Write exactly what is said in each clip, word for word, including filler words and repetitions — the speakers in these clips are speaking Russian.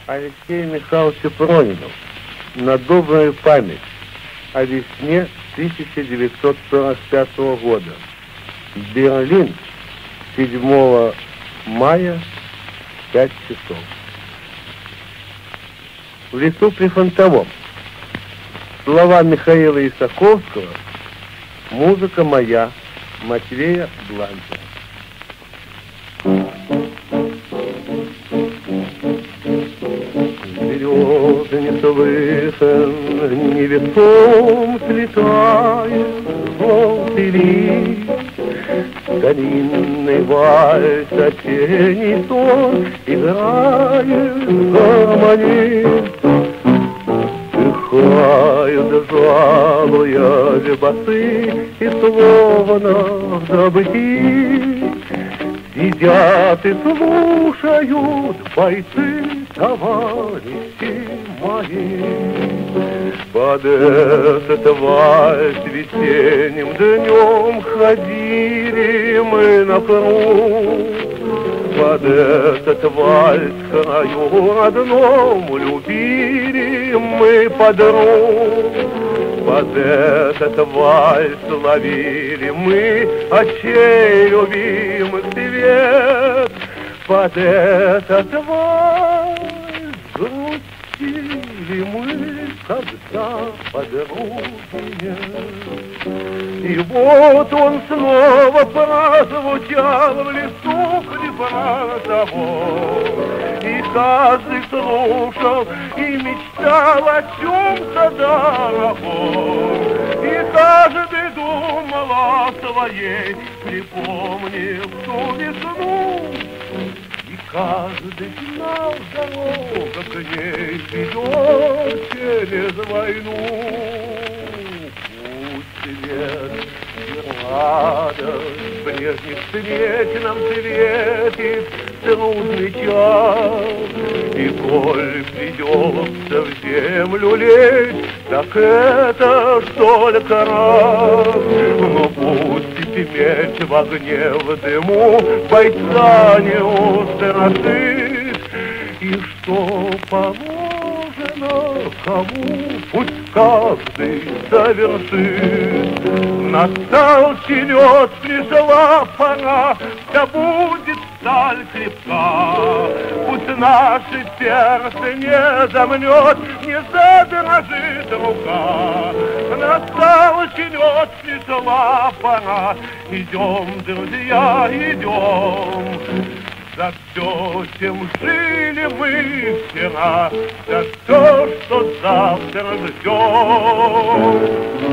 Алексею Михайловичу Пронину на добрую память о весне тысяча девятьсот сорок пятого года. Берлин, седьмого мая, пять часов. В лесу прифронтовом. Слова Михаила Исаковского, музыка моя, Матвея Бланка. Вперед не слышен, невесом слетает желтый лист, старинный вальс, осенний сон играет гармонист. Вздыхают, жалуя басы, и словно в забытии сидят и слушают бойцы, товарищи мои. Под этот вальс весенним днем ходили мы на круг. Под этот вальс краю родному любили мы подруг. Под этот вальс ловили мы очей любимых свет. Под этот вальс грустили мы, когда подруги нет. И вот он снова прозвучал в лесу прифронтовом. И каждый слушал и мечтал о чем-то дорогом. И каждый думал о своей, припомнив ту весну. И каждый знал дорогу, к ней ведет через войну. Пусть свет и радость прежних встреч нам светит трудный час. И коль придется в землю лечь, так это ж только раз. Но пусть меч в огне, в дыму бойца не устрашит. И что положено кому, пусть каждый совершит. Настал черед, пришла пора, да будет сталь крепка. Пусть наше сердце не замнет, не задрожит рука. Настал черед, пришла пора, идем, друзья, идем. За все, чем жили мы вчера, за то, что завтра ждем.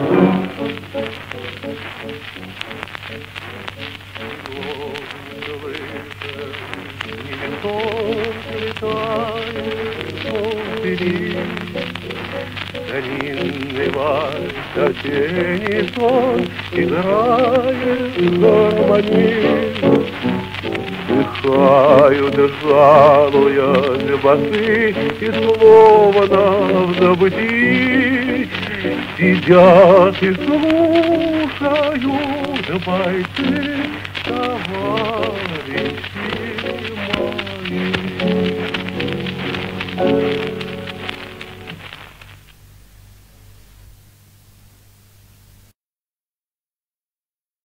Старинный вальс, осенний сон играет гармонист. Вздыхают, жалуя басы, и словно в забытии сидят и слушают бойцы, товарищи.